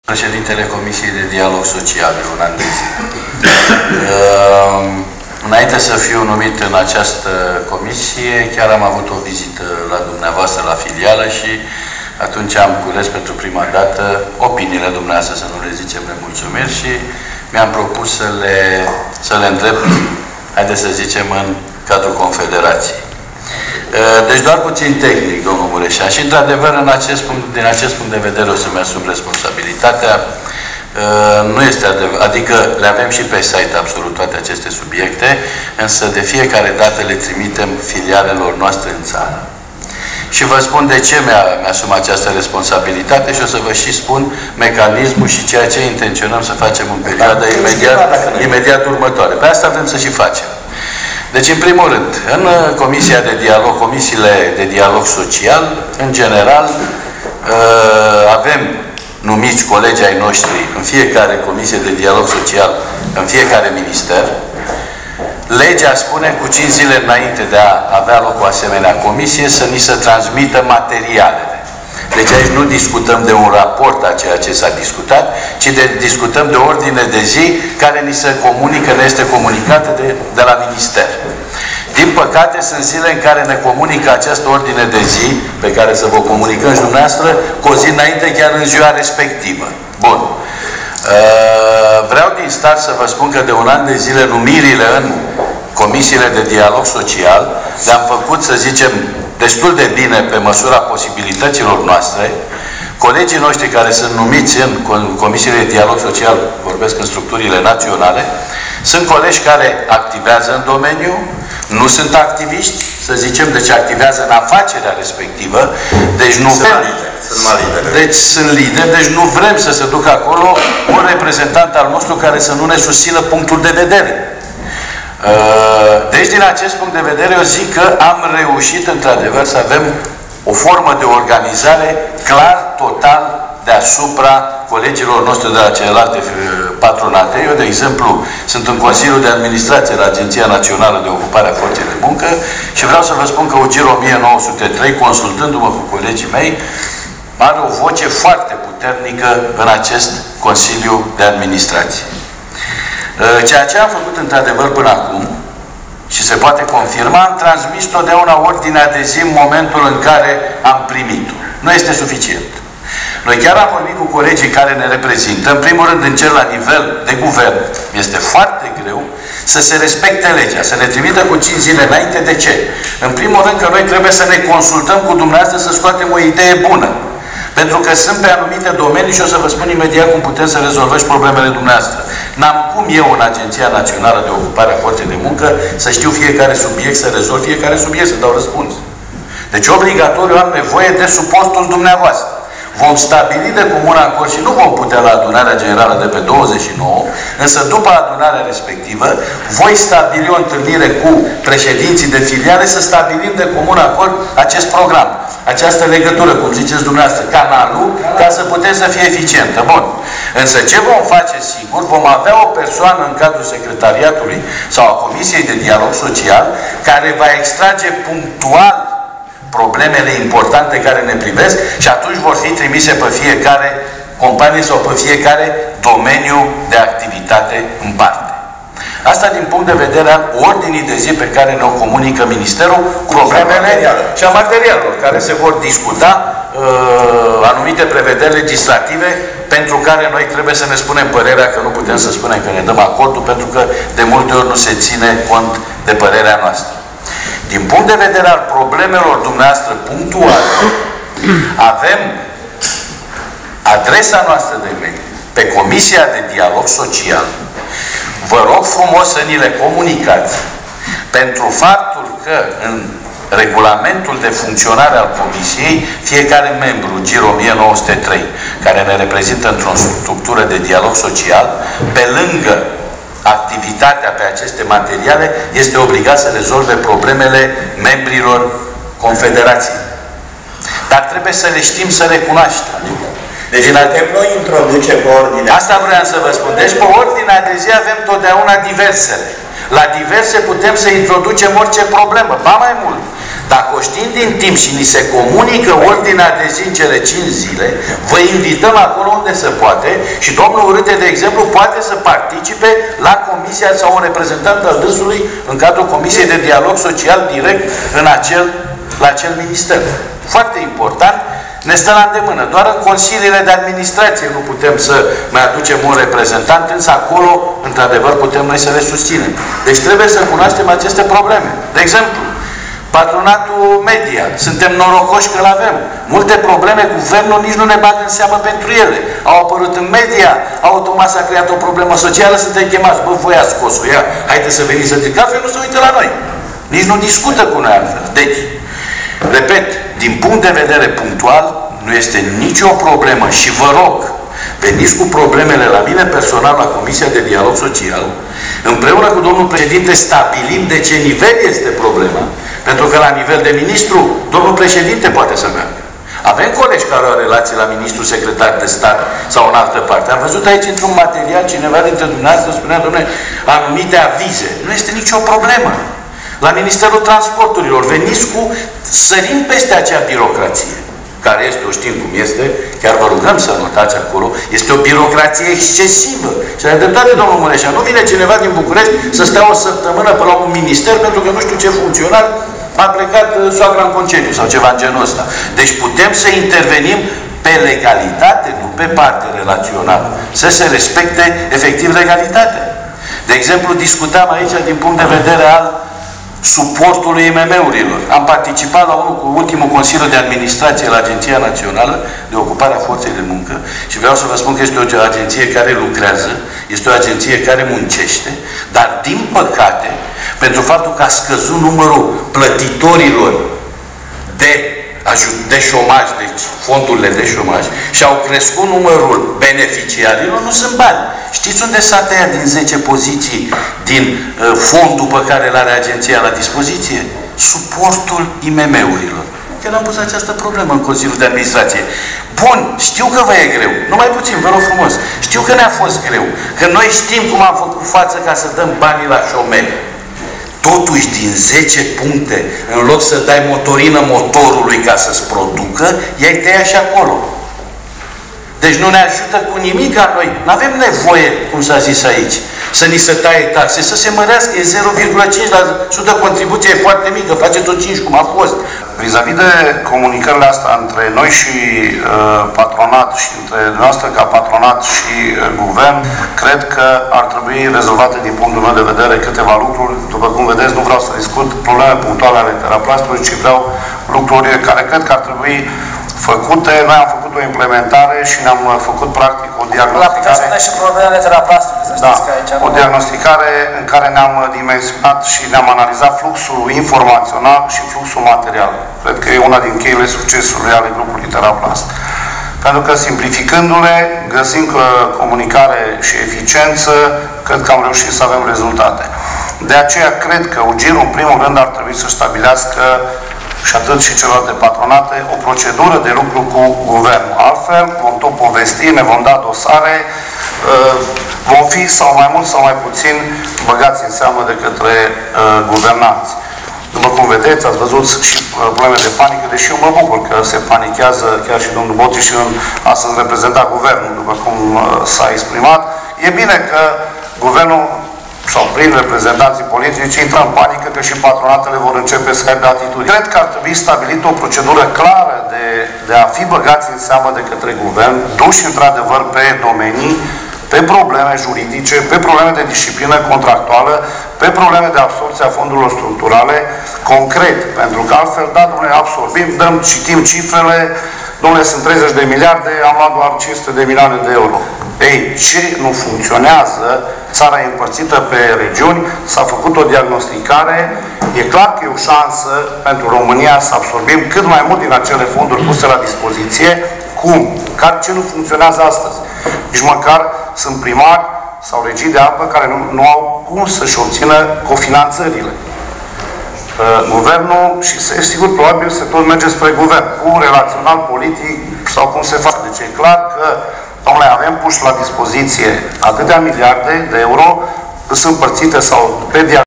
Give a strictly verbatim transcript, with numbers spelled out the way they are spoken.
Președintele Comisiei de Dialog Social de un an de zi. Înainte să fiu numit în această comisie, chiar am avut o vizită la dumneavoastră la filială și atunci am cules pentru prima dată opiniile dumneavoastră, să nu le zicem nemulțumiri, și mi-am propus să le, să le întreb, haideți să zicem, în cadrul Confederației. Deci doar puțin tehnic, domnul Mureșan. Și într-adevăr, în acest punct, din acest punct de vedere, o să-mi asum responsabilitatea. Nu este adevărat, adică le avem și pe site absolut toate aceste subiecte, însă de fiecare dată le trimitem filialelor noastre în țară. Și vă spun de ce mi-asum această responsabilitate și o să vă și spun mecanismul și ceea ce intenționăm să facem în perioada imediat, imediat următoare. Pe asta vrem să și facem. Deci, în primul rând, în Comisia de Dialog, Comisiile de Dialog Social, în general, avem numiți colegi ai noștri în fiecare Comisie de Dialog Social, în fiecare minister. Legea spune cu cinci zile înainte de a avea loc o asemenea comisie să ni se transmită materialele. Deci aici nu discutăm de un raport a ceea ce s-a discutat, ci de, discutăm de ordine de zi care ni se comunică, ne este comunicată de, de la minister. Din păcate, sunt zile în care ne comunică această ordine de zi, pe care să vă comunicăm și dumneavoastră, cu o zi înainte, chiar în ziua respectivă. Bun. Vreau din start să vă spun că de un an de zile numirile în comisiile de dialog social le-am făcut, să zicem, destul de bine pe măsura posibilităților noastre. Colegii noștri care sunt numiți în comisiile de dialog social, vorbesc în structurile naționale, sunt colegi care activează în domeniu, nu sunt activiști, să zicem, deci activează în afacerea respectivă, deci nu sunt vrem, lideri, sunt lideri. Deci sunt lideri, deci nu vrem să se ducă acolo un reprezentant al nostru care să nu ne susțină punctul de vedere. Deci, din acest punct de vedere, eu zic că am reușit, într-adevăr, să avem o formă de organizare clar, total, deasupra colegilor noștri de la celelalte patronate. Eu, de exemplu, sunt în Consiliul de Administrație la Agenția Națională de Ocupare a Forței de Muncă și vreau să vă spun că U G I R o mie nouă sute trei, consultându-mă cu colegii mei, are o voce foarte puternică în acest Consiliu de Administrație. Ceea ce am făcut într-adevăr până acum, și se poate confirma, am transmis totdeauna ordinea de zi în momentul în care am primit-o. Nu este suficient. Noi chiar am vorbit cu colegii care ne reprezintă, în primul rând în cel la nivel de guvern. Este foarte greu să se respecte legea, să ne trimită cu cinci zile înainte. De ce? În primul rând că noi trebuie să ne consultăm cu dumneavoastră să scoatem o idee bună. Pentru că sunt pe anumite domenii și o să vă spun imediat cum putem să rezolvăm și problemele dumneavoastră. N-am cum eu în Agenția Națională de Ocupare a Forței de Muncă să știu fiecare subiect, să rezolv fiecare subiect, să dau răspuns. Deci obligatoriu am nevoie de suportul dumneavoastră. Vom stabili de comun acord și nu vom putea la adunarea generală de pe douăzeci și nouă, însă după adunarea respectivă voi stabili o întâlnire cu președinții de filiale să stabilim de comun acord acest program, această legătură, cum ziceți dumneavoastră, canalul, ca să putem să fie eficientă. Bun. Însă ce vom face, sigur, vom avea o persoană în cadrul secretariatului sau a Comisiei de Dialog Social care va extrage punctual problemele importante care ne privesc și atunci vor fi trimise pe fiecare companie sau pe fiecare domeniu de activitate în parte. Asta din punct de vedere al ordinii de zi pe care ne-o comunică Ministerul, problemele și a materialelor care se vor discuta, uh, anumite prevederi legislative pentru care noi trebuie să ne spunem părerea, că nu putem să spunem că ne dăm acordul, pentru că de multe ori nu se ține cont de părerea noastră. Din punct de vedere al problemelor dumneavoastră punctuale, avem adresa noastră de mail pe Comisia de Dialog Social. Vă rog frumos să ni le comunicați, pentru faptul că în regulamentul de funcționare al Comisiei, fiecare membru G I R o mie nouă sute trei, care ne reprezintă într-o structură de dialog social, pe lângă activitatea pe aceste materiale, este obligat să rezolve problemele membrilor Confederației. Dar trebuie să le știm, să le cunoaștem. Deci putem noi introduce pe ordinea. Asta vreau să vă spun. Deci pe ordinea de zi avem totdeauna diversele. La diverse putem să introducem orice problemă. Ba mai mult. Dacă o știm din timp și ni se comunică ordinea de zi în cele cinci zile, vă invităm acolo unde se poate și domnul Urâte, de exemplu, poate să participe la comisia sau un reprezentant al dânsului în cadrul Comisiei de Dialog Social direct în acel, la acel minister. Foarte important. Ne stă la îndemână. Doar în consiliile de administrație nu putem să mai aducem un reprezentant, însă acolo, într-adevăr, putem noi să le susținem. Deci trebuie să cunoaștem aceste probleme. De exemplu, patronatul media. Suntem norocoși că l-avem. Multe probleme, guvernul nici nu ne bagă în seamă pentru ele. Au apărut în media, automat s-a creat o problemă socială, suntem chemați. Bă, voi ați scos-o, ia, haideți să veniți să zic, altfel nu se uită la noi. Nici nu discută cu noi altfel. Deci, repet, din punct de vedere punctual, nu este nicio problemă și vă rog, veniți cu problemele la mine personal la Comisia de Dialog Social, împreună cu domnul președinte stabilim de ce nivel este problema, pentru că la nivel de ministru, domnul președinte poate să meargă. Avem colegi care au relații la ministru, secretar de stat sau în altă parte. Am văzut aici într-un material, cineva dintre dumneavoastră spunea, domnule, anumite avize. Nu este nicio problemă. La Ministerul Transporturilor, veniți cu, sărim peste acea birocrație, care este, o știm cum este, chiar vă rugăm să notați acolo, este o birocrație excesivă. Și are dreptate, domnul Mureșan, nu vine cineva din București să stea o săptămână pe la un minister, pentru că nu știu ce funcționar a plecat soacra în concediu sau ceva în genul ăsta. Deci putem să intervenim pe legalitate, nu pe parte relațională. Să se respecte efectiv legalitatea. De exemplu, discutam aici din punct de vedere al suportului I M M-urilor. Am participat la unul cu ultimul Consiliu de Administrație la Agenția Națională de Ocupare a Forței de Muncă și vreau să vă spun că este o agenție care lucrează, este o agenție care muncește, dar din păcate, pentru faptul că a scăzut numărul plătitorilor de, de șomaj, deci fondurile de șomaj, și au crescut numărul beneficiarilor, nu sunt bani. Știți unde s-a tăiat din zece poziții din uh, fondul pe care îl are agenția la dispoziție? Suportul I M M-urilor. Chiar am pus această problemă în Consiliul de Administrație. Bun, știu că vă e greu. Numai puțin, vă rog frumos. Știu că ne-a fost greu. Că noi știm cum am făcut față ca să dăm banii la șomeri. Totuși, din zece puncte, în loc să dai motorină motorului ca să-ți producă, i-ai tăiat și acolo. Deci nu ne ajută cu nimic ca noi. Nu avem nevoie, cum s-a zis aici, să ni se taie taxe, să se mărească, e zero virgulă cinci la sută contribuție, e foarte mică, faceți-o cinci cum a fost. Vis-a-vis de comunicările astea între noi și uh, patronat și între noastră ca patronat și uh, guvern, cred că ar trebui rezolvate din punctul meu de vedere câteva lucruri. După cum vedeți, nu vreau să discut probleme punctuale ale teraplastului, ci vreau lucruri care cred că ar trebui făcute. Noi am făcut o implementare și ne-am făcut practic o diagnosticare. La și problemele teraplastului, să știți că aici. O diagnosticare în care ne-am dimensionat și ne-am analizat fluxul informațional și fluxul material. Cred că e una din cheile succesului ale grupului Teraplast. Pentru că simplificându-le, găsind comunicare și eficiență, cred că am reușit să avem rezultate. De aceea cred că U G I R-ul, în primul rând, ar trebui să stabilească și atât și celelalte patronate, o procedură de lucru cu guvernul. Altfel, vom tot povesti, ne vom da dosare, vom fi sau mai mult sau mai puțin băgați în seamă de către guvernanți. După cum vedeți, ați văzut și probleme de panică, deși eu mă bucur că se panichează chiar și domnul Boti și astăzi reprezenta guvernul, după cum s-a exprimat. E bine că guvernul sau prin reprezentanții politici intră în panică că și patronatele vor începe să aibă atitudine. Cred că ar trebui stabilit o procedură clară de, de a fi băgați în seamă de către guvern, duși într-adevăr pe domenii, pe probleme juridice, pe probleme de disciplină contractuală, pe probleme de absorbție a fondurilor structurale, concret. Pentru că altfel, da, domnule, absorbim, dăm, citim cifrele, domnule, sunt treizeci de miliarde, am luat doar cinci sute de milioane de euro. Ei, ce nu funcționează? Țara e împărțită pe regiuni, s-a făcut o diagnosticare, e clar că e o șansă pentru România să absorbim cât mai mult din acele fonduri puse la dispoziție. Cum? Care ce nu funcționează astăzi? Nici măcar sunt primari sau regii de apă care nu, nu au cum să-și obțină cofinanțările. Guvernul, și sigur, probabil se tot merge spre guvern, cu relațional politic sau cum se face. Deci e clar că, domnule, avem puși la dispoziție atâtea miliarde de euro, sunt împărțite sau pe